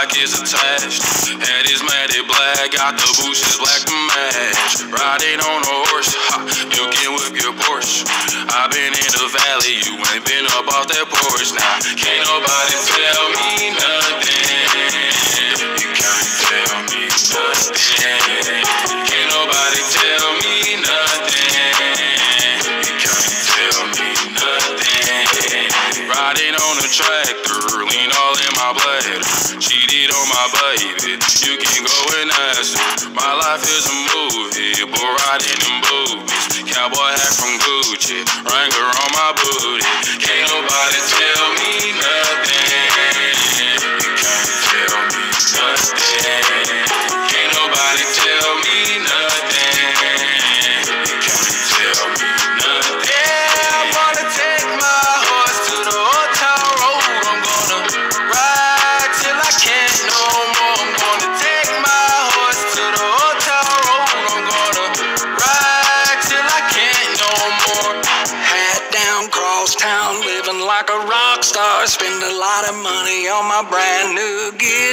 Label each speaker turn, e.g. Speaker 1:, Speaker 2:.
Speaker 1: pockets attached. Head is matted black, got the bushes black to match. Riding on a horse, ha, you can whip your Porsche. I been in the valley, you ain't been up off that porch. Now, can't nobody tell me nothing. You can't tell me nothing. Can't nobody tell me nothing. You can't tell me nothing. Riding on a tractor, lean all in my blood. Cheated on my baby, you can go and ask her. My life is a movie, bull riding in boobies. Cowboy hat from Gucci, Wrangler on my booty. Can't nobody tell me nothing. You can't tell me nothing. Can't nobody tell me nothing. You can't tell me nothing. Yeah, I wanna take my horse to the old town road. I'm gonna ride till I can't no more. I'm gonna take my horse to the old town road. I'm gonna ride till I can't no more.
Speaker 2: Hat down, cross town, living like a rock star. Spend a lot of money on my brand new gear.